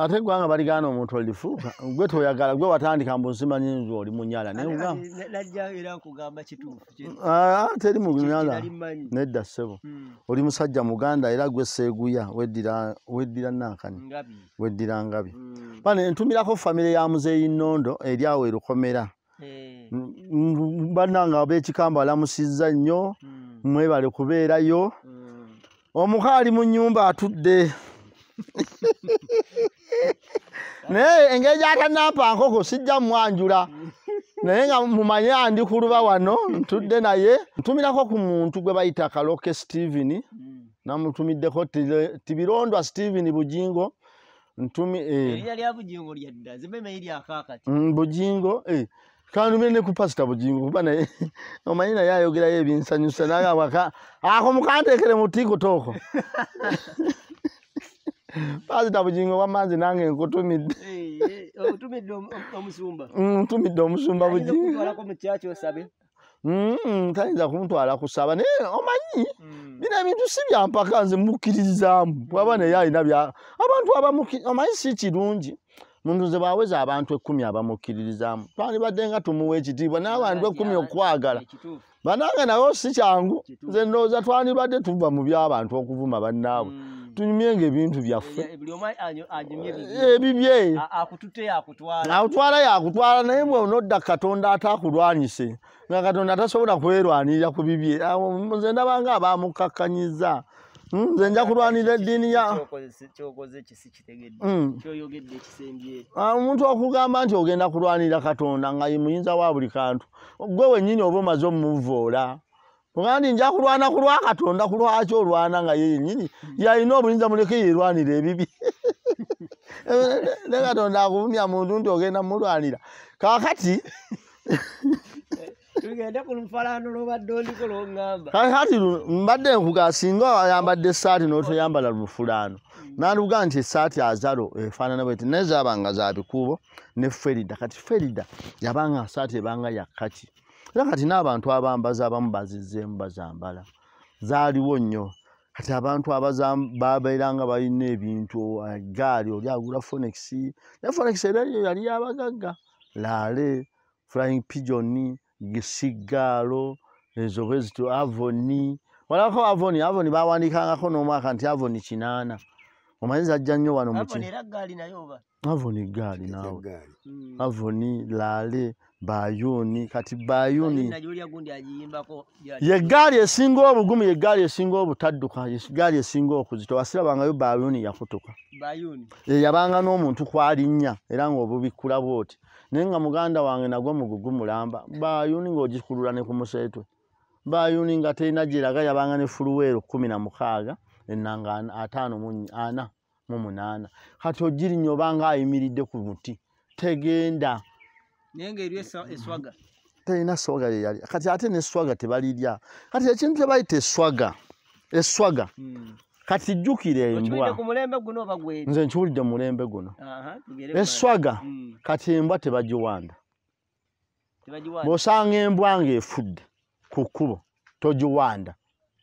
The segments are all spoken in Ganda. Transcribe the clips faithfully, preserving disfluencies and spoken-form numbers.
ate gwanga baligana omuntu olifuuka gwe toyagala gwe watandika mbu nsimanyi nzu oli munyala ne ugamba najja era nkugamba kituufu ah teri mu munyala nedda ssebo oli musajja muganda era gwe seeguya weddira weddira nankani ngabi weddira ngabi bane ntumirako family ya muzeeyi Nnondo eri awo erukomera bannanga ab'ekikamba balamusizza nnyo mwebale kubeerayo omukaali mu nnyumba atudde naye engeri gy'atannampa nkoko sijja mwanjula naye nga mumanye andi kuluba wano ntudde naye ntumirako ku muntu gwe bayita Kaloke Steven namutumiddeko Tibirondwa Steven Bujingo ntumi eriya lya Bujingo lyadda zimeme iri akakati Bujingo eh kandi mene ku pastor Bujingo kuba naye omanyi naye ayogerayo ebinsanyusa naye awaka ako mukantekere mu TikTok Pastor Bujingo wamanzi nange nkutumidde eh eh otumidde omusumba mm tumidde omusumba Bujingo wala ko mu church osabe mm tayinza kumutwala kusaba naye omanyi bino ebintu si bya mpaka nze mukkiririzaamu bwaba naye alina bya abantu abamukkiriza omanyi si kirungi muntu nze baweza abantu ekkumi abamukkiririzaamu twandibadde nga tumuwa ekitiibwa n'abantu ekkumi okwagala banange nayo si kyangu nze ndowooza twandibadde tuva mu by'abantu okuvuma bannaabwe tunyumyenga ebintu byaffe ebibye akutwala yakutwala naye bwe onodda Katonda atakulwanyise nga Katonda tasobola kwerwanirira ku bibye nze ndabanga abamukakkanyiza nze nja kulwanira eddiini ya omuntu okugamba nti ogenda kulwanira Katonda nga ye muyinza wa buli kantu gwe wennyini oba omaze omuvoola Kugandi nja kulwana kulwa Katonda kulwaki olwana nga ye yennyini yalina obuyinza muleke yerwanira ebibi ne Katonda akuvumya muntu nti ogenda mulwanira kaakati tugenda ku lufalaano lwobadde oliko lwongamba kaakati mbadde nkuga singa ayambadde essaati n'otoyambala lufulaano nanduga nti essaati azalo efaanana bweti naye zaabanga za bikuubo ne Ferida kati Ferida yabanga essaati ebanga yakkaki era kati n'abantu abambaza abamu bazizzeemu bazambala zaaliwo nnyo kati abantu babeeranga balina ebintu eggaali oli agula Phoenix ne Phoenix era yali yabagagga laale Flying Pigeon Gisigaalo ezo bwezito Avoni walako Avoni Avoni bawandikangako n'omwaka nti Avoni kinaana omanyi zajja nnyo wano muki Avoni era gaali nayo oba Avoni gaali naawe Avoni laale Bayuni kati Bayuni ye gaali esinga obugumu ye gaali esinga obutadduka ye gaali esinga okuzito wasirabangayo Bayuni yakutuka Bayuni ye yabanga n'omuntu kwalinnya era ng'obubikkula bwoti naye nga muganda wange nagwe mugugu mulamba Bayuni ng'ogikulula ne ku museetwe Bayuni nga terina gyeraga yabanga ne fuluweero kumi na mukaaga ennanga ataano mu ana mu munaana kati ogirinnya obanga ayimiridde ku muti tegenda Nenge eri eswaga. Terina swaga yali. Kati ate ne swaga tebalirya. Kati ekintu kye bayita eswaga. Eswaga. Mm. Kati jjukire embwa. Okiwulidde ku mulembe guno oba gwe? Nze nkiwulidde mu mulembe guno. Eswaga mm. Kati embwa tebagiwanda. Tebagiwanda. Bw'osanga embwa ng'efudde ku kkubo togiwanda.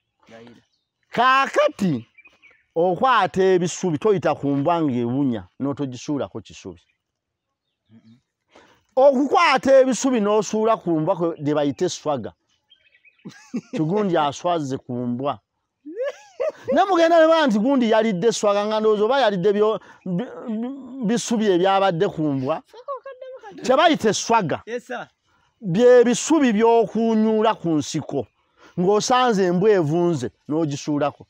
Kaakati okwata ebisubi toyita ku mbwa ng'ewunya n'otogisuulako kisubi. Mm -mm. Okukwata ebisubi n'osuula ku mbwa gye bayita eswaga kigundi aswaze ku mbwa ne mugenda ne baa nti gundi yalidde eswaga nga ndowooza oba yalidde bisubi ebyabadde ku mbwa kye bayita eswaga bye bisubi by'okunyuula ku nsiko ng'osanze embwa evunze n'ogisuulako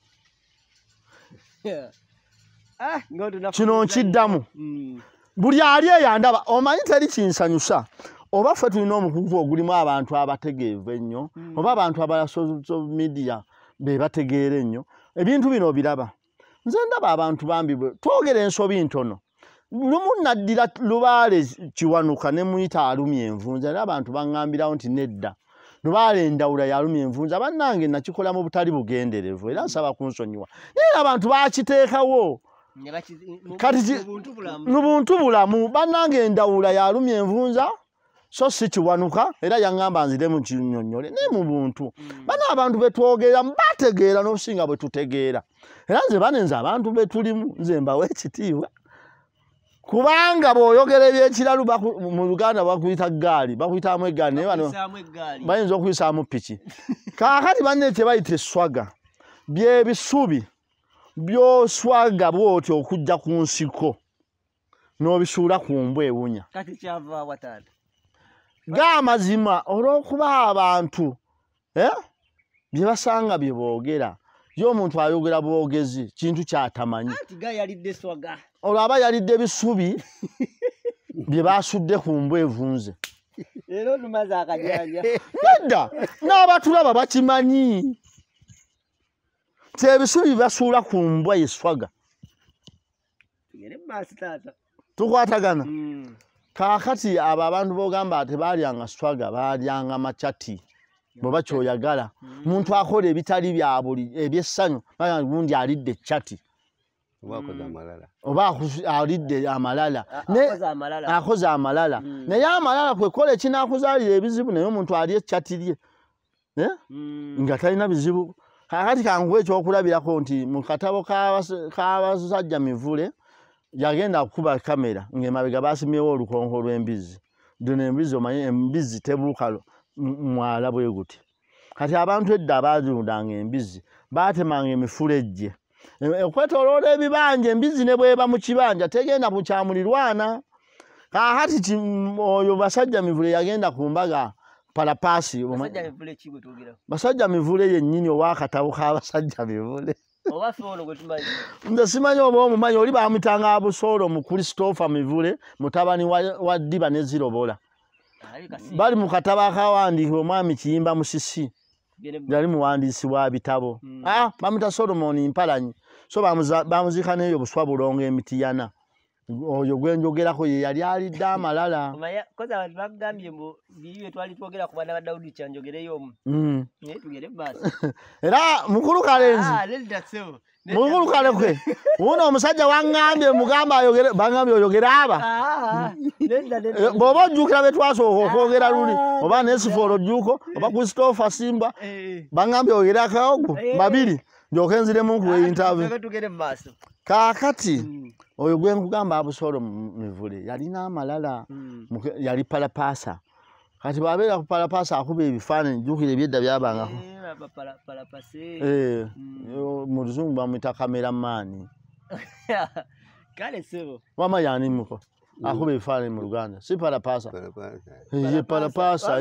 kino nkiddamu buli ali eyandaba omanyi teri kinsanyusa oba ffe tulina omukugu ogulimu abantu abategeevu ennyo mm. Oba abantu aba social media be bategeera ennyo ebintu bino biraba nze ndaba abantu bambi twogera ensobi ntono lumu naddira Lubaale Kiwanuka ne muyita alumya envunza era abantu baŋŋambirawo nti nedda Lubaale Ndawula yalumya envunza bannange nakikola mu butali bugenderevu era nsaba kunsonyiwa naye abantu bakiteekawo kati nubuntu bulamu bannange Ndawula yalumya envunza so si Kiwanuka era yaŋŋamba nzire mu kinyonnyole ne mu buntu bana abantu betwogera mbategeera n'osinga bwe tutegeera era nze banenze abantu betulimu nze mbawe ekitiibwa kubanga bw'oyogera ebyekiralu mu Luganda bakuyita ggaali bakuyitamu eggaali naye bano bayinza okuyisaamu piki kaakati banne tebayita eswaga byebisubi by'oswaga bw'otyo okujja ku nsiko n'obisuula ku mbwa ewunya kati kyava wataata g'amazima olw'okuba abantu eh bye basanga bye boogera yo omuntu ayogera bwogezi kintu kyatamanyi ati ga yalidde swaga olwo aba yalidde bisubi bye basudde ku mbwa evunze leero tumaze akajanja nedda n'abatulaba bakimanyi ti ebisubi basuula ku mbwa yeswaga tugere maaso taata tukwatagana kaakati abo abantu b'ogamba tebaalyanga swaga baalyanga machati bw'oba kyoyagala muntu akola ebitali bya buli ebyessanyu gundi alidde chati oba alidde amalala akoze amalala naye amalala kwekola ekinaakuzaalira ebizibu naye omuntu ali echati lye nga talina bizibu kakati kanguwa ekyokulabirako nti mu katabo k'abasajja mivule yagenda kukuba kamera ng'emabega basimyewo olukonko lw'embizzi dino embizzi omanyi embizzi tebuuka mwala bwe guti kati abantu edda abaazirundanga embizzi baatemanga emifulejje okwetooloola ebibanja embizzi ne bweba mu kibanja tegenda bukyamulirwana kaakati oyo basajja mivule yagenda ku mbaga palapaasi basajja mivule yennyini ow'akatabo k'abasajja mivule nze simanyi oba omumanyi oli bamutanga abusoolo mu Christopher Mivule mutabani wa Ddiba ne Zirobola bali mu katabo akawandiikibwa omwami Kiyimba Musisi yali muwandiisi wa bitabo ah bamuta Solomon Mpalanyi so bamuziika n'eyo buswa bulongo emitiyana oyo gwenjogerako ye yali alidde amalala koza abantu bagambye mbu biyo twali twogera ku bana ba Daudi kyanjogereyo omu naye tugere maaso era mukulu kalenzi ah lenda sebo mukulu kale kwe uno omusajja wangambye mugamba ayogere bangambye oyogera aba ah lenda lenda bobo jukira betwasooka okwogera luli oba nesifolo juko oba Christopher Simba bangambye oyogera kaogo babiri njokenzire mu ku interview tugere maaso kaakati oyo gwe nkugamba abusoolo Mivule yalina amalala yali palapasa kati babeera ku palapasa akuba ebifaananyi jjukira ebyedda byabangako mu luzungu bamwita kameramaani kale sebo wama yanimuko akuba ebifaananyi mu Luganda si palapasa ye palapasa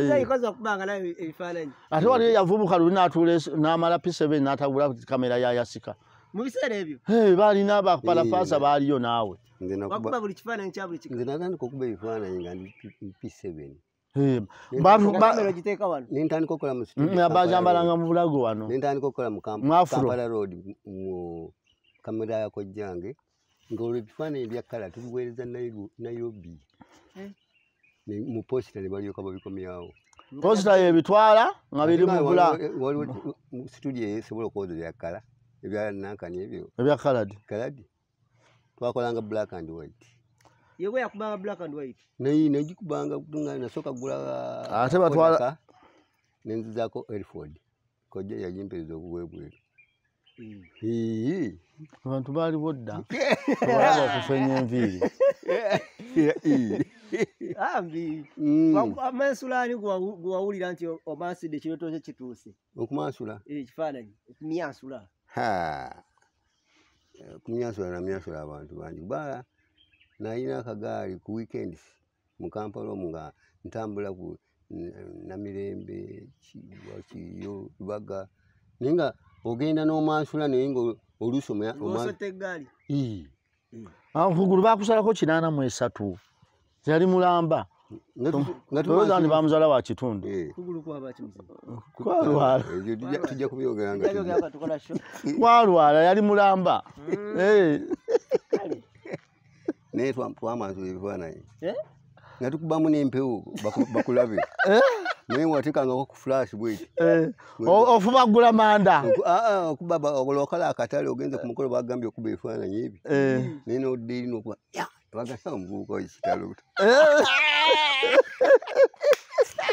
ate waliyo yavubuka luli n'atuula n'amala P seven n'atagula kamera yayasika mu biseera ebyo balina bapalapasa baaliyo naawe wakuba buli kifaananyi kya buli nze natandika okuba ebifaananyi nga ndi P seven nentandika okukola mu bajambalanga mu bulago wano nentandika okukola mu Kampala Road mu kamera ya kojjange ng'olwo ebifaananyi bya kala tubiweereza Nairobi mu posita ne balyoka babikomyawo posita yebitwala nga biri mu bula studio esobola okwoza bya kala ebya nankani ebyo ebya kaladi kaladi twakolanga black and white yewe yakubanga black and white nayi negikubanga kutunga nasoka gula ate batwala nenzizako Elford kojja yajimpereza okuwebweru ii abantu baali bodda abalaba okufenya enviiri ambi amansulaani gwawulira nti omanside ekirooto kye kituuse okumansula ekifaananyi okumyansula kumyansula namyansula abantu bangi bala nalina akagaali ku weekends mu Kampala omu nga ntambula ku Namirembe Kiyo Lubaga naye nga ogenda n'omansula naye nga oluusi osotta eggaali kugulu bakusalako kinaana mu esatu yali mulamba nga bamuzaala wa kitundu tujja kubyogera nga kwalwala yali mulamba naye twamansula ebifaananyi nga tukubamu n'empewo bakulabe naye watekangako ku flash bweti ofuba gula manda okuba olwakala akatale ogenze ku mukolo bagambye okuba ebifaananyi ebyo naye nodda eri nokuba bagamba omuvubuka ekitalo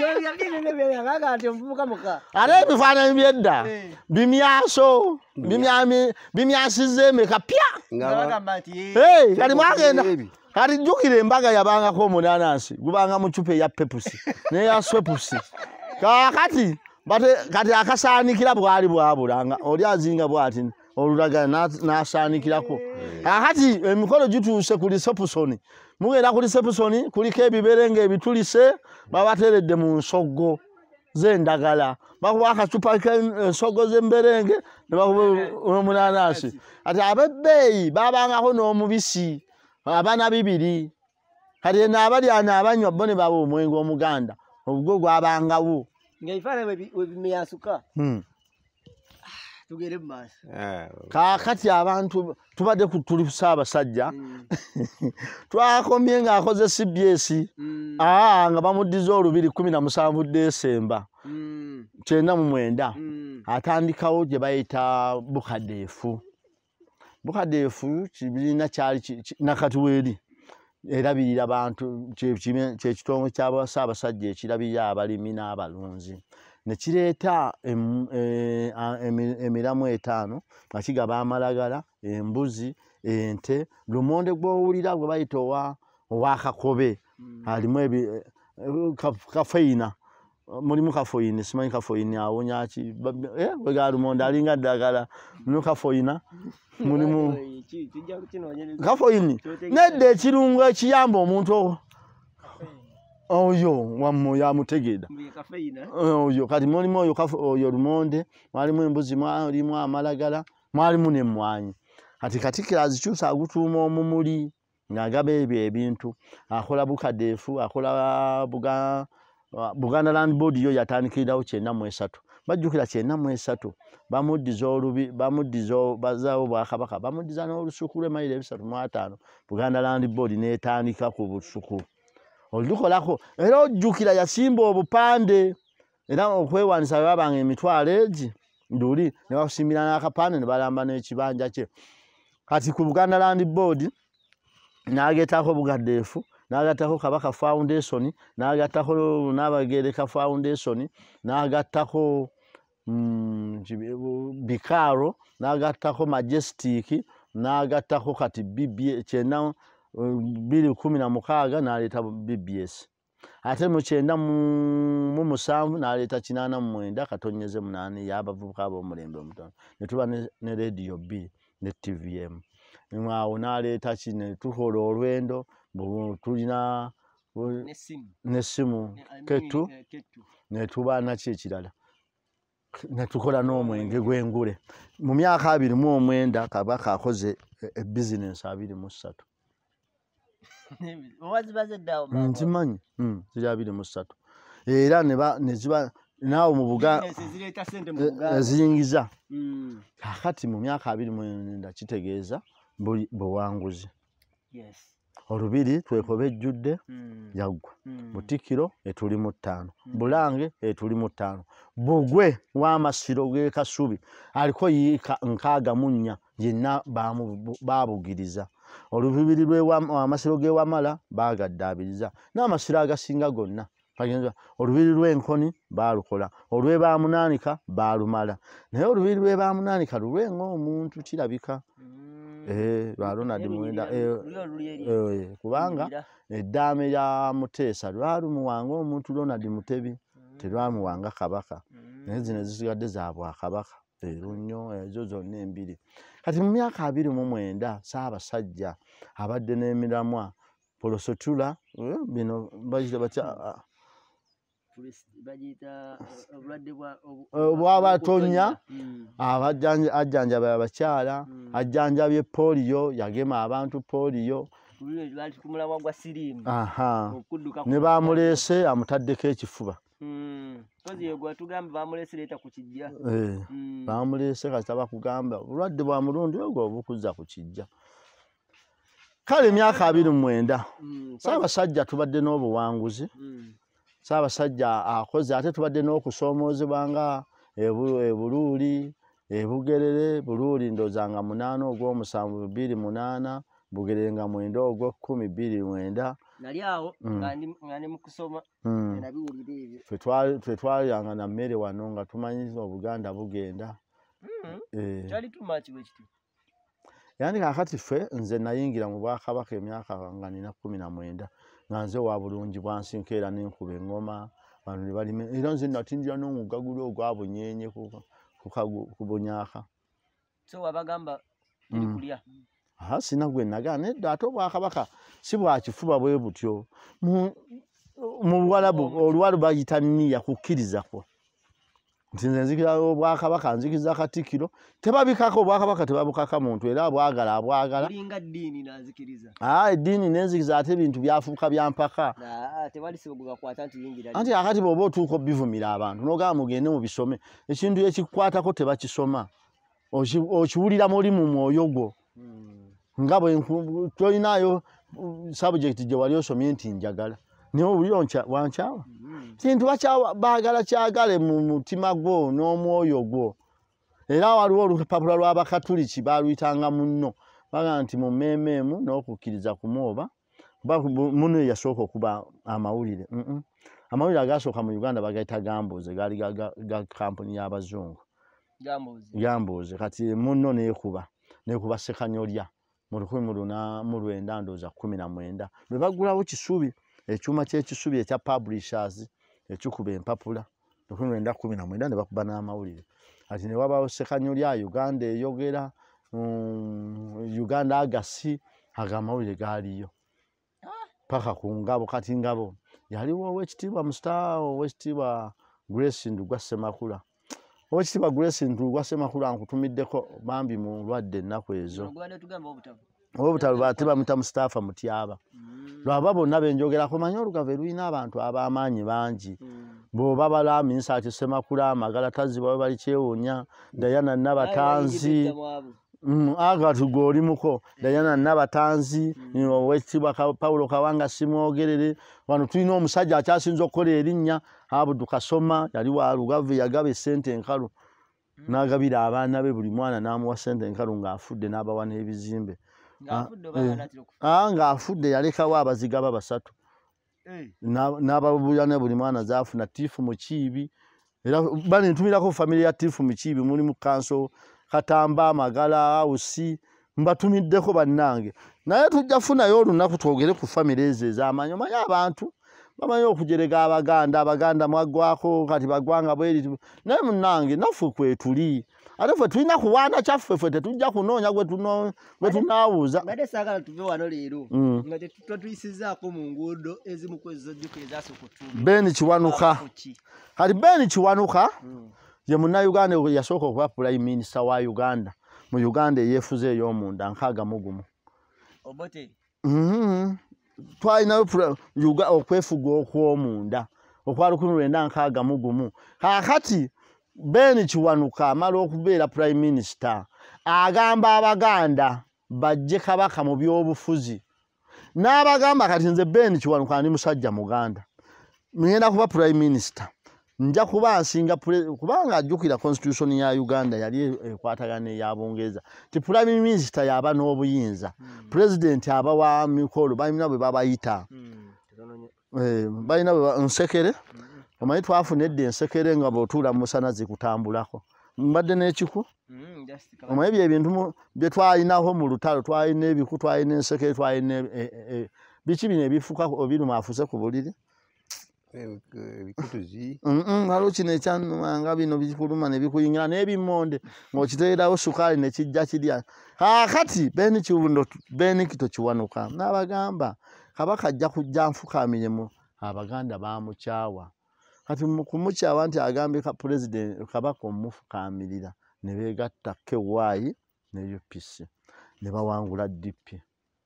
ate ebifaananyi byedda bimyaso bimyasiza emeka pya kati mwagenda kati jjukira embaga yabangako omunanansi gubanga mu cupa eya pepusi neya swepusi kakati kati akasaanikira bwali bwabulanga oli azinga bwati olulagala n'asaanikirako kakati emikolo gituuse ku lisepusoni mugenda ku lisepusoni kuliko ebiberenga ebitulise babateredde mu nsoggo z'endagala bakuba akacupa k'ensoggo z'emberenge ne bakuba omunanansi ati abebbeeyi babangako n'omubisi abana bibiri kati eno abalyano abanywa bo ne baba omwenge omuganda ogwo gwabangawo ng'ebifaananyi webimyasuka tugere mu maaso kaakati abantu tubadde tuli Ssaabasajja twakomye ng'akoze C B S nga bamuddiza olubiri kumi na musanvu Desemba kyenda mu mwenda atandikawo gye bayita Bukadeefu Bukadeefu kibiina kyali nakati weeri erabirira abantu kyekitongole kya Ssaabasajja ekirabirira abalimi n'abalunzi ne kireeta emiramu etaano nga kigaba amalagala embuzi ente lumonde gw'owulira gwe bayita owa Kakobe alimu kafeina mulimu kafoyini simanyi kafoyini awonya ki wega lumonde alinga ddagala mulimu kafoyina mulimu kafoyini nedda ekirungo ekiyamba omuntu oyo wammo yamutegeeda oyo kati mulimu oyo lumonde mwalimu embuzi mwalimu amalagala mwalimu n'emmwanyi kati Katikkiro azikyusa agutuuma omumuli ng'agaba ebyo ebintu akola Bukadeefu akola Buganda Land Board yo yatandikirirawo kyenda mu esatu bajjukira kyenda mu esatu bamuddiza olubi bamuddiza bazaawo Bwakabaka bamuddiza n'olusuku lw'emayiro ebisatu mu ataano Buganda Land Board n'etandika ku busuku olukolako era ojjukira yasimba obupande era okwewanisa babanga emitwalo egi nduli ne basimbira n'akapande ne balamba n'ekibanja kye kati ku Buganda Land Board n'ageetako Bukadeefu n'agattako Kabaka Foundation n'agattako Naabagereka Foundation n'agattako Bikaaro n'agattako Majestic n'agattako kati B B kyenda bbiri kumi na mukaaga n'aleeta B B S ate mu kyenda mu musanvu n'aleeta kinaana mu mwenda katonyeze munaana y'abavubuka ab'omulembe omutono ne tuba ne Radio B ne T V M awo n'aleeta ki ne tukola olwendo tulina n'essimu kettu ne tuba naki ekirala ne tukola n'omwenge gw'engule mu myaka abiri mu omwenda Kabaka akoze ebizinensi abiri mu ssatu nzimanyi ziri abiri mu ssatu era ne ziba naawe mu Buganda eziyingiza kakati mu myaka abiri mu mwenda kitegeeza buwanguzi olubiri twekobe ejjudde yaggwa Butikkiro etuli mu ttaano Bulange etuli mu ttaano Bugwe w'amasiro g'e Kasubi aliko yiika nkaaga mu nnya yenna baabugiriza olubiri lw'amasiro g'e Wamala baagaddaabiriza n'amasiro agasinga gonna olubiri lw'Enkoni baalukola olw'e Baamunaanika baalumala naye olubiri lw'e Baamunaanika lulwenga omuntu kirabika lwa Ronald Muwenda kubanga eddaame lya Muteesa lwalumuwanga omuntu Ronald Mutebi terwamuwanga Kabaka naye zino ezisigadde za Bwakabaka leero nnyo ezo zonna embiri kati mu myaka abiri mu mwenda Ssaabasajja abadde n'emiramwa Polosotula bino bagita batya bw'abatonya ajjanjaba abakyala ajjanjabye poliyo yagema abantu poliyo ne bamuleese amutaddeko ekifuba bamuleese kati abakugamba obulwadde bwa mulundi ogwo obukuzza ku kijja kale emyaka abiri mu mwenda Ssaabasajja tubadde n'obuwanguzi Ssaabasajja akoze ate tubadde n'okusoomoozebwa nga Buluuli Bugerere Buluuli ndooza nga munaana ogw'omusanvu bbiri munaana Bugerere nga mwenda ogw'ekkumi bbiri mwenda nali awo ngandi ngandi mukusoma nabiwulira ebyo ffe twali ffe twalyanga na mmere wano nga tumanyiza Obuganda bugenda eh kyali tumachi bwe kiti yani kakati ffe nze nayingira mu Bwakabaka emyaka nga nina kumi na mwenda nga nze wa bulungi bwansi nkeera n'enkuba engoma bano ne bali era nze natinjira n'omugga guli ogwabunyenye ku Bunyaka so wabagamba ili kulya aha sina gwe nagana nedda ate Obwakabaka si bwakifuba bwe butyo mu Buwarabu oluwalo bayita nniya kukkiriza kwo nti nze nzikira Obwakabaka nzikiza Katikkiro tebabikako Obwakabaka tebabukaka muntu era abwagala abwagala linga ddiini nazikiriza ah eddiini nenzikiza ate ebintu byafuuka byampaka ah tewali sibuga kwata nti yingira anti akati bobo otuuka bivumira abantu n'ogamba mugende mu bisome ekintu ekikwatako tebakisoma okiwulira muri mu mwoyo gwo nga bwe tolinayo subject gye wali osomye nti njagala niwo buli oncha wanchawa kintu bacha bagala kyagale mu mutima gwo n'omwoyo gwo era waliwo olupapula lw'Abakatuliki baluyitanga munno baga nti mu mmemmemu n'okukkiriza kumwoba muno yasooka okuba amawulire amawulire agasooka mu Uganda bagayita Gambuuze gali ga kampuni y'Abazungu Gambuuze Gambuuze kati munno neekuba neekuba Ssekanyolya mu lukumi mu luna mu lwenda ndooza kumi na mwenda lwe bagulawo Kisubi ekyuma ky'ekisubi ekya publishers ekikuba empapula lukumi mu lwenda kumi na mwenda ne bakuba n'amawulire ati ne wabaawo Ssekanyolya Uganda eyogera Uganda Agasi agamawulire gaaliyo paka ku ngabo kati ngabo yaliwo ow'ekitiibwa mustaa ow'ekitiibwa Grace Ndugwa Ssemakula ow'ekitiibwa Grace Ndugwa Ssemakula nkutumiddeko bambi mu lwadde ennaku ezo obutabu bate bamuyita Mustapha Mutyaba lwaba bonna benjogerako manyi Olugave lulina abantu ab'amaanyi bangi bw'oba balaminsa ati Ssemakula Amagala Tazibwa bali Kyewuunya Diana Nabatanzi agati gw'oli muko Diana Nabatanzi ow'ekitiibwa Paulo Kawanga simwogerere wano tulina omusajja akyasinza okukola erinnya Abudu Kasoma yali wa Lugave yagaba essente enkalu n'agabira abaana be buli mwana n'amuwa ssente enkalu ng'afudde n'abawa n'ebizimbe ng'afudde yalekawo abazigaba basatu n'ababuya ne buli mwana zaafuna Tiifu Mukiibi era bali ntumirako family ya Tiifu Mukiibi mulimu Kanso Katamba Amagala Awusi mbatumiddeko bannange naye tujja funayo olunaku twogere ku family ezo ez'amaanyi omanyi abantu bamanyi okujerega Abaganda Abaganda mwaggwako kati bagwanga bweri naye munnange naffe kwetuli ate ffe tulina kuwaana kyaffe ffe tetujja kunoonya gwe tunaawuuza mbadde saagala tuve wano leero nga tetuyisizaako mu nguudo ezimu kwezojjuka ezasooka otuume Ben Kiwanuka kati Ben Kiwanuka ye Munnayuganda yasooka okuba Prime Minister wa Uganda mu Uganda eyeefuze ey'omunda nkaaga mu gumu Obote twalinayo okwefuga okw'omunda okwa lukumi lwenda nkaaga mu gumu kaakati Ben Kiwanuka amala okubeera Prime Minister agamba Abaganda bajje Kabaka mu by'obufuzi n'abagamba kati nze Ben Kiwanuka ndi musajja Muganda ngenda kuba Prime Minister nja kuba nsinga kubanga ajjukira constitution ya Uganda yali ekwatagana ya Bungereza ti Prime Minister yaba n'obuyinza President aba wa mikolo balina bwe babayita eh balina bwe nsekere omanyi twafunedde ensekere nga bw'otuula mu musana zikutambulako mbadde n'ekiku omanyi bye bintu bye twalinaho mu lutalo twalina ebiku twalina ensekere twalina biki bino ebifuka obiruma afuse ku buliri ebikutuzi waliwo kino ekyanumanga bino bikuluma ne bikuyingira n'ebimonde ng'okiteerawo sukaali ne kijja kirya kaakati Ben Kiwundo Ben Kito Kiwanuka n'abagamba Kabaka ajja kujja nfukaamire mu Abaganda baamukyawa kati mu kumukyawa nti agambe ka President Kabaka omufukaamirira ne beegatta K Y ne U P C ne bawangula D P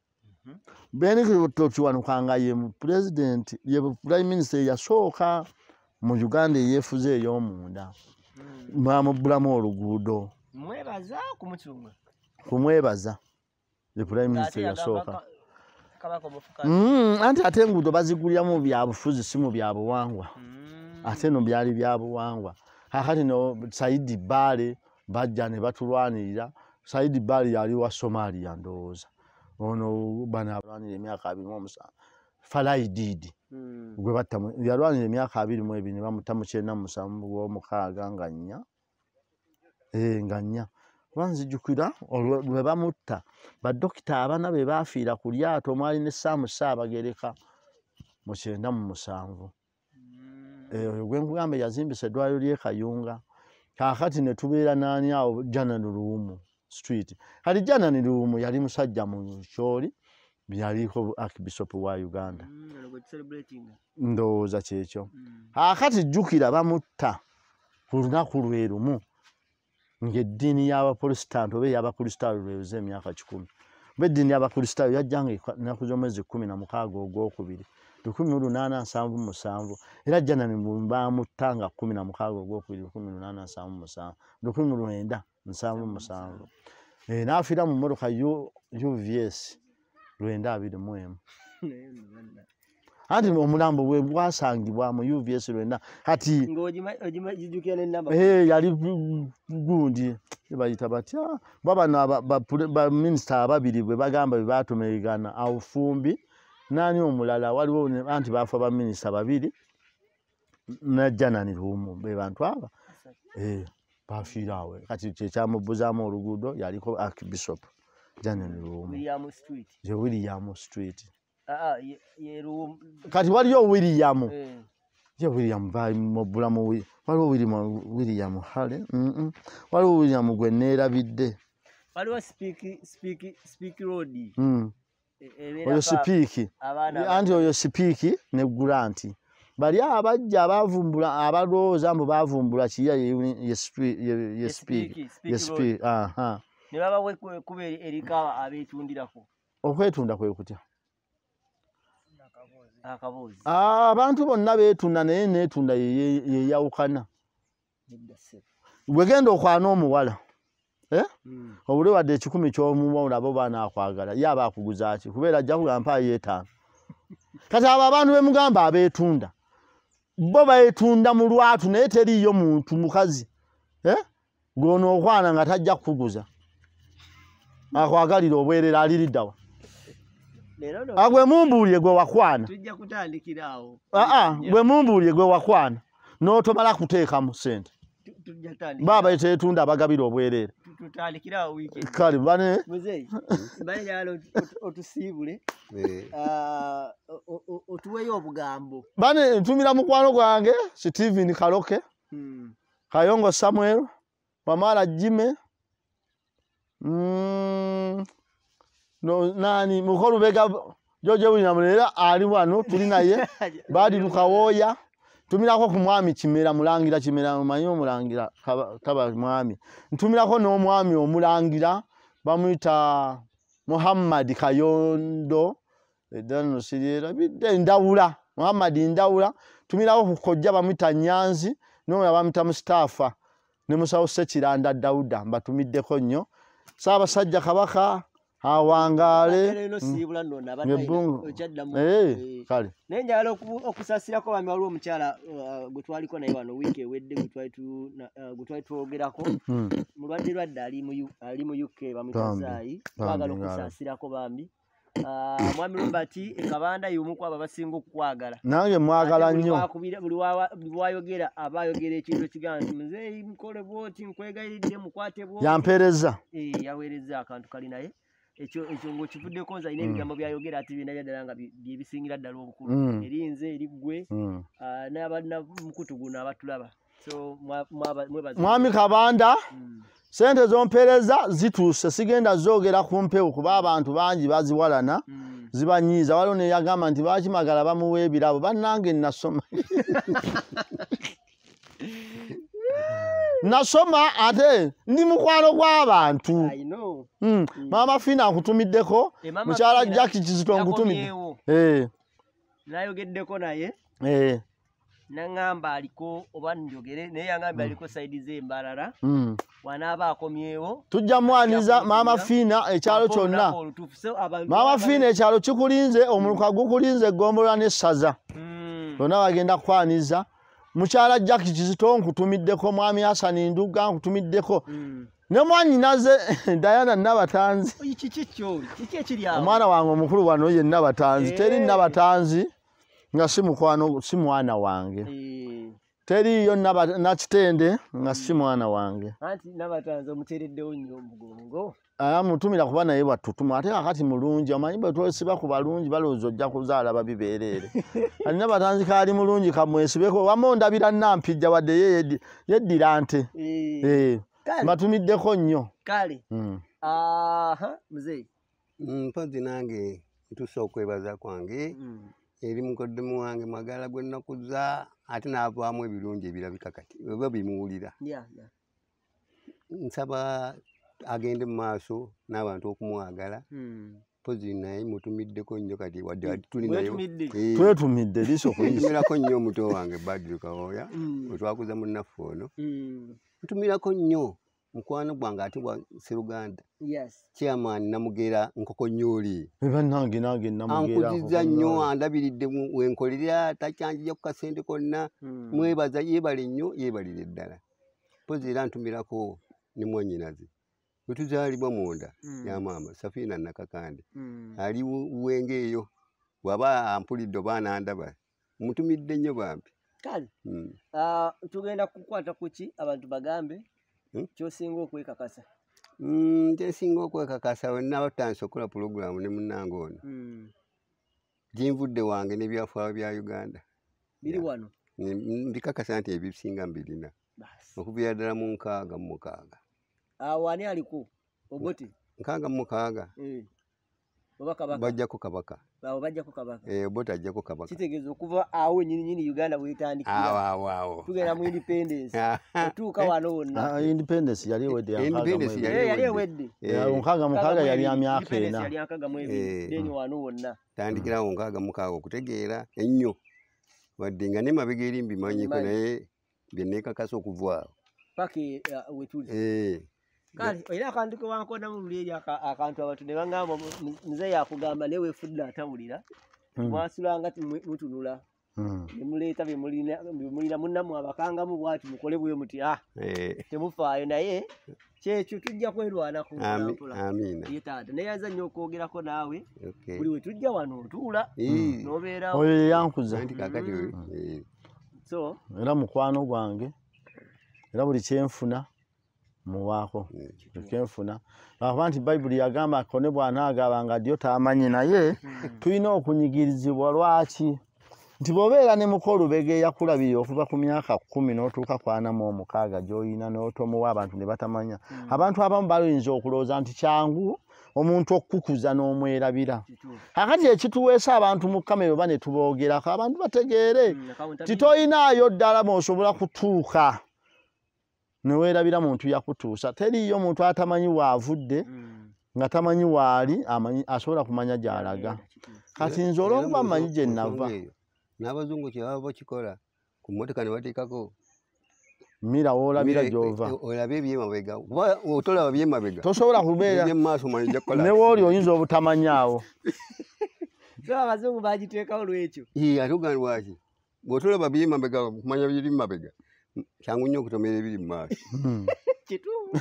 Ben Kito Kiwanuka nga ye mu President ye Prime Minister yasooka mu Uganda eyeefuze ey'omunda baamubbulamu oluguudo mwebaza kumutunga kumwebaza ye Prime Minister yasooka anti ate enguudo baziguliramu byabufuzi si mu byabuwangwa ate no byali byabuwangwa kakati no Saidi Bale bajja ne batulwanirira Saidi Bale yali wa Somalia ndowooza ono bana abalwanira emyaka abiri mu omusanvu Falai Didi gwe batta yalwanira emyaka abiri mu ebiri ne bamutta mu kyenda mu musanvu gw'omukaaga nga nnya eh nga nnya banzijukira olwe bamutta baddokita abana be baafiira ku lyato mwali ne Saamu Ssaabagereka mu kyenda mu musanvu eh gwe nkugamba yazimbisa eddwaliro ly'e Kayunga kaakati ne tubeera naani awo Janani Luwumu Street kati Janani Luwumu yali musajja mu kyoli byaliko Archbishop wa Uganda ndowooza kyekyo kaakati jjukira bamutta ku lunaku lwe lumu ng'eddiini y'Abakristaayo oba ey'Abakristaayo lweweze emyaka kikumi oba eddiini y'Abakristaayo yajjanga ennaku z'omwezi kkumi na mukaaga ogwokubiri lukumi lunaana nsanvu musanvu era Janani bamutta nga kkumi na mukaaga ogwokubiri lukumi lunaana nsanvu musanvu lukumi lwenda nsanvu musanvu n'afiira mu mmotoka U V S lwenda abiri mu emu anti omulambo bwe bwasangibwa mu U V S lwenda kati yali gundi bayita batya babano baminisita ababiri bwe bagamba bwe batomeragana Awufumbi nani omulala waliwo anti baafa baminisita babiri ne Janani Luwumu be bantu aba eh bafiira awe kati kyekyamubuzaamu oluguudo yaliko Archbishop Janani Luwumu William Street je William Street ah ye Luwumu kati waliyo William je William vai mubulamu waliwo William William Hale mm waliwo William gwe neerabidde waliwo speak speak speak road mm oyo sipiiki anti oyo sipiiki ne Gulanti bali abajja abavumbula abalowooza mbu bavumbula kiya ye sipiiki ye sipiiki aha ne baba kuba erika abeetundirako okwetunda kwe kutya akabuzi abantu bonna beetunda naye neetunda yeyawukana bwegenda okwana omuwala eh obule wadde ekikumi ky'omuwala abo banaakwagala ye aba akuguza ki kubeera ajja kugamba yeetaano kati abo abantu bemugamba abeetunda bo baetunda mu lwatu naye teriiyo muntu mukazi eh gwono okwana nga tajja kukuguza akwagalira obwerera aliriddawa agwe mumbuulye gwe wakwana tujja kutandikira awo aa gwe mumbuulye gwe wakwana n'otomala kuteekamu ssente tujja tandikira baba eteetunda abagabira obwerere tutandikira awo weekend kale bane muzeyi bale yalo otusiibule otuweyo obugambo bane ntumira mukwano gwange Stephen Kaloke Kayongo Samuel Wamala Jime mm no nani mukolu bega George William era ali wano tuli naye badi lukawoya tumirako ku mwami Kimera mulangira Kimera manyo mulangira taba mwami ntumirako no mwami omulangira bamwita Muhammad Kayondo edano sirira bidde ndawula Muhammad ndawula tumirako ku kojja bamwita Nyanzi no yabamwita Mustafa ne Musawo Sekiranda Dauda mbatumiddeko nnyo Ssaabasajja Kabaka awangale nebungu eh kale nenjala okusasirako bami waliwo omukyala gwe twaliko naye wano wiiki ewedde gwe twali twogerako mulwadde lwadde ali mu U K bamutazaayi twagala okusasirako bambi mwami Robert Ekabanda y'omu ku abo abasinga okukwagala nange mwagala nnyo buli wayogera abayogera ekintu kigamba nti muzeeyi mukole bwoti nkwegayiridde mukwate bwoti yampeereza yaweereza akantu kali naye ekyo ekyo ng'okivuddeko nza alina ebigambo byayogera ati bina byaddala nga bye bisingira ddala obukulu erinze eriggwe n'abalina mukutu guno abatulaba so mwami Kabanda sente zompeereza zituuse sigenda zoogera ku mpewo kuba abantu bangi baziwalana zibanyiiza waliwo ne yagamba nti bakimagala bamuwa ebirabo bannange nasoma nasoma ate ndi mukwano gw'abantu Mama Fina akutumiddeko mukyala Jackie Kizito nkutumidde eh nayogeddeko naye eh nangamba aliko oba njogere naye yangamba aliko side z'embalala wanaaba akomyewo tujja mwaniza Mama Fina ekyalo kyonna Mama Fina ekyalo kikulinze omuluka gukulinze eggombolola n'essaza bonna bagenda kwaniza mukyala Jackie Kizito nkutumiddeko mwami Hassan Nduga nkutumiddeko ne mwanyinaze Diana Nabatanzi kiki kyo kiki ekiri awo omwana wange omukulu wano ye Nabatanzi teri Nabatanzi nga si mukwano si mwana wange teri yo Nakitende nga si mwana wange anti Nabatanzi omutereddewo nnyo omugongo ayamutumira kuba naye batutuma ate akati mulungi amanyi bwe twesiba ku balungi balowooza ojja kuzaala babibeerere alina Batanzi kaali mulungi kamwesibeko wamma ondabira Nampijja wadde ye yeddira nte mbatumiddeko nnyo kale aha muzeeyi mpozzi nange ntuuse okwebaza kwange eri mukoddomu wange mwagala gwe nnakuza ate n'avaamu ebirungi ebirabika kati oba bimuwulira nsaba agende mu maaso n'abantu okumwagala pozi naye mutumiddeko nnyo kati wadde tuli nayo twetumidde liso kutumirako nnyo omuto wange Badru Kawoya wetwakuza munnaffe ono ntumirako nnyo mukwano gwange ate bwa Sseruganda chairman Namugera Nkokonyooli bannange nange Namugera ankuziza nnyo andabiridde wenkolera takyanjija ku kasente konna mwebaza yeebale nnyo yeebalire ddala pozi era ntumirako ne mwannyinaze bwe tuzaalibwa munda ya maama Safina Nakakande ali Uwenge eyo bw'aba ampulidde oba anandaba mutumidde nnyo bambi kale tugenda kukwata kuki abantu bagambe kyosinga okwekakasa kyensinga okwekakasa wenna batandise okola pulogulaamu ne munnange ono ginvudde wange n'ebyafaayo bya Uganda biri wano mbikakasa nti ebisinga mbirina okuviira ddala mu nkaaga mu mukaaga awo ani aliko Obote nkaaga mu mukaaga bajjako kabaka awo bajjako kabaka Obote ajjako kabaka kitegeeza okuva awo nyini nyini Uganda bwetandikira awo awo tugenda mu independence otuuka wano wonna independence yali ewedde independence yali ewedde nkaaga mukaaga yali amyaka ena yali nkaaga mu ebiri deni wano wonna tandikirawo nkaaga mukaaga okutegeera ennyo wadde nga ne mabega eri mbimanyiko naye bye neekakasa okuvaawo paka wetuli kale era akantu ke wankoda mu luli eri akantu abantu ne bangamba muzeeyi yakugamba naye weefudde atawulira mwasulanga mutunula ne muleeta bye mulina munnammwe abakangamu bwati mukole bwe muti temufaayo naye kyekyo tujja kwerwanako ye taata naye yaza nnyo okwogerako naawe buli we tujja wano otuula n'obeerawo oyo yeyankuza so era mukwano gwange era buli kyenfuna muwaako kyenfuna lwakuba nti Bayibuli yagamba kone bw'anaagabanga ddyo tamanyi naye tulina okunyigirizibwa lwaki nti bw'obeera ne muko olubege yakulabirira okuva ku myaka kkumi n'otuuka ku ana mu omukaaga gy'olina n'otomuwa abantu ne batamanya abantu abamu bayinza okulowooza nti kyangu omuntu okukukuza n'omwerabira kakati ekituweesa abantu mu kamera oba ne tuboogerako abantu bategeere titoyinaayo ddala mw'osobola kutuuka neweerabira muntu yakutuusa teriyo muntu atamanyi waavudde nga tamanyi waali asobola kumanya gy'alaga kati nze olw'okuba mmanyi gye nnava n'abazungu kyebaba bakikola ku mmotoka ne bateekako mira woolabira gy'ova olabe ebyemabega kuba otolaba byemabega tosobola kubeera maaso manyi jakola ne wooli oyinza obutamanyaawo so abazungu bagiteekawo lwekyo ate ogamba lwaki bw'otolaba byemabega kumanya biri mumabega kyangu nnyo okutomera ebiri mu maaso kituufu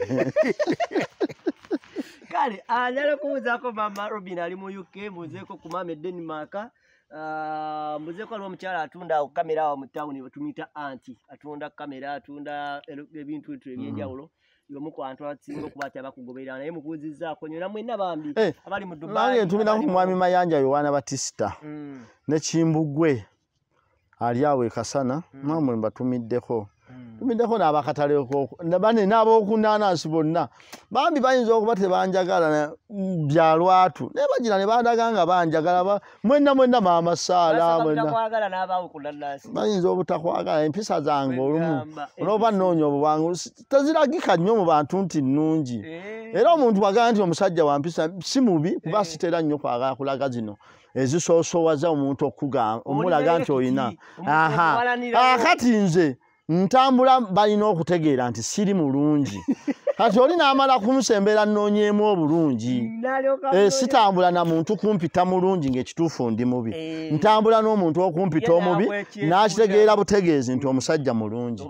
kale anyala kubuuzaako maama Robin ali mu U K muzeeko ku maama e Denmark muzeeko aliwo omukyala atunda kamera awo mu tawuni tumuyita anti atunda kamera atunda ebintu bitu ebyenjawulo y'omu ku bantu abasinga okuba ati abakugoberera naye mubuuzizzaako nyo namwenna bambi abali mu Dubai nange ntumiraku ku mwami Mayanja Yohana Batisita ne Kimbugwe ali awo e Kasana namwe mbatumiddeko tumiddeko n'abakataleko bane n'ab'okunaanansi bonna bambi bayinza okuba tebanjagala byalwatu naye bagira ne bandaga nga banjagala mwenna mwenna maama Saala bayinza obutakwagala empisa zange olumu olwoba nnoonya obuwangu teziragika nnyo mu bantu nti nnungi era omuntu bwagala nti omusajja wa mpisa si mubi kuba sitera nnyo kwagala kulaga zino ezisoosowaza omuntu okugamba omulaga nti oyina aha akati nze ntambula balina okutegeera nti siri mulungi kati oli n'amala kumusembera nnoonyeemu obulungi eh, sitambula na muntu kumpita mulungi ng'ekituufu ndi mubi ntambula n'omuntu okumpita omubi n'akitegeera butegeezi nti omusajja mulungi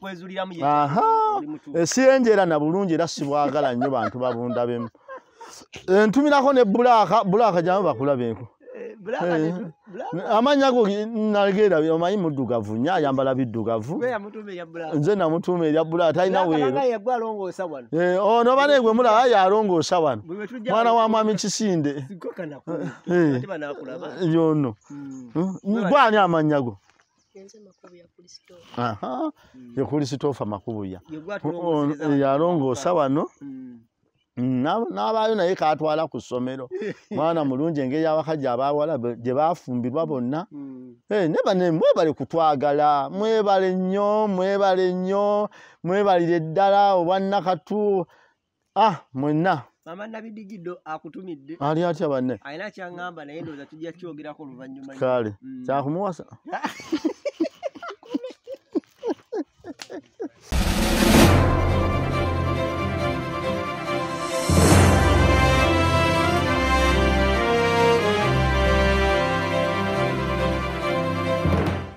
siyenjera na bulungi era sibwagala nnyo bantu babunda bemu ntumirako ne bulaaka bulaaka gyamu bakulabenko amanya go nalgera omanyi muddugavu nnyo ayambala biddugavu nze namutuuma erya bulaaka talina weero ono banegwe mulaba yalongoosa wano mwana wa mwami Kisinde yono gwani amanya go ye Kristopher Makubuya yalongoosa wano n'abaayo naye kaatwala ku ssomero mwana mulungi engeri abakazi abaawala gye baafumbirwa bonna ne bane mwebale kutwagala mwebale nnyo mwebale nnyo mwebalire ddala obwannakatu ah mwenna Mama Nabidigiddo akutumidde ali atya banne ayina kyangamba naye ndowooza tujja kyogerako oluvannyuma kale kyakumuwasa